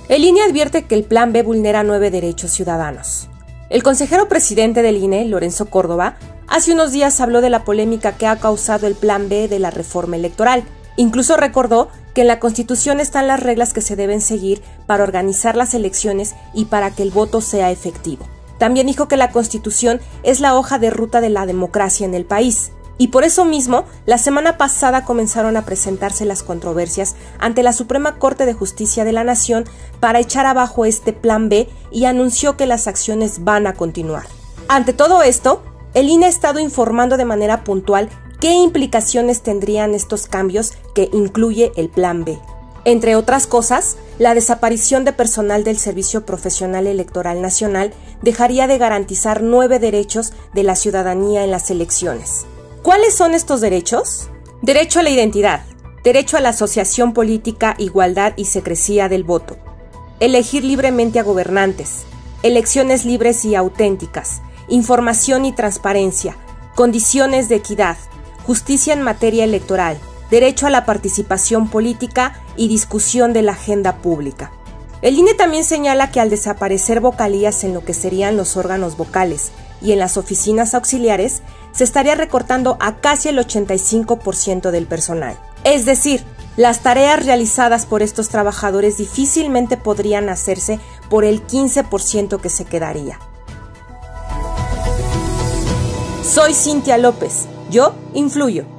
El INE advierte que el Plan B vulnera 9 derechos ciudadanos. El consejero presidente del INE, Lorenzo Córdoba, hace unos días habló de la polémica que ha causado el Plan B de la reforma electoral. Incluso recordó que en la Constitución están las reglas que se deben seguir para organizar las elecciones y para que el voto sea efectivo. También dijo que la Constitución es la hoja de ruta de la democracia en el país. Y por eso mismo, la semana pasada comenzaron a presentarse las controversias ante la Suprema Corte de Justicia de la Nación para echar abajo este Plan B y anunció que las acciones van a continuar. Ante todo esto, el INE ha estado informando de manera puntual qué implicaciones tendrían estos cambios que incluye el Plan B. Entre otras cosas, la desaparición de personal del Servicio Profesional Electoral Nacional dejaría de garantizar 9 derechos de la ciudadanía en las elecciones. ¿Cuáles son estos derechos? Derecho a la identidad, derecho a la asociación política, igualdad y secrecía del voto, elegir libremente a gobernantes, elecciones libres y auténticas, información y transparencia, condiciones de equidad, justicia en materia electoral, derecho a la participación política y discusión de la agenda pública. El INE también señala que al desaparecer vocalías en lo que serían los órganos vocales y en las oficinas auxiliares, se estaría recortando a casi el 85% del personal. Es decir, las tareas realizadas por estos trabajadores difícilmente podrían hacerse por el 15% que se quedaría. Soy Cintia López. Yo influyo.